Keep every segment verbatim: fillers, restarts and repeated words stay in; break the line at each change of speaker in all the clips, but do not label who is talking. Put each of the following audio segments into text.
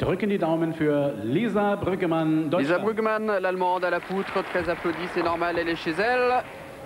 Drücken die Daumen für Lisa Brüggemann, Deutschland.
Lisa Brüggemann, l'Allemande à la poutre, très applaudie, c'est normal, elle est chez elle.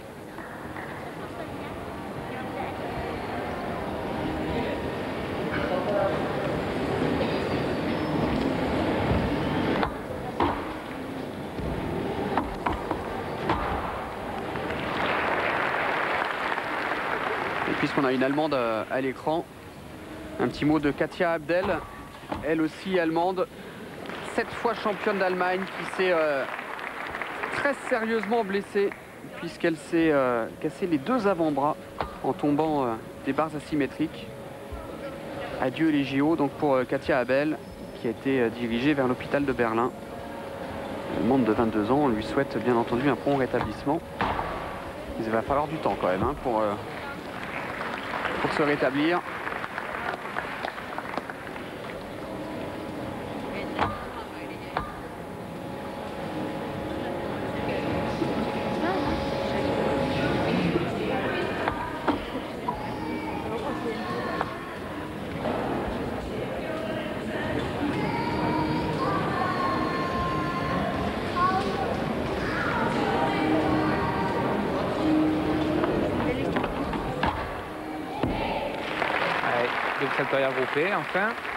Et puisqu'on a une Allemande à l'écran, un petit mot de Katia Abdel, elle aussi allemande, sept fois championne d'Allemagne, qui s'est euh, très sérieusement blessée puisqu'elle s'est euh, cassé les deux avant-bras en tombant euh, des barres asymétriques. Adieu les J O donc pour euh, Katia Abel, qui a été euh, dirigée vers l'hôpital de Berlin. Allemande de vingt-deux ans, on lui souhaite bien entendu un prompt rétablissement. Il va falloir du temps quand même hein, pour, euh, pour se rétablir.
Double salto arrière groupé, enfin.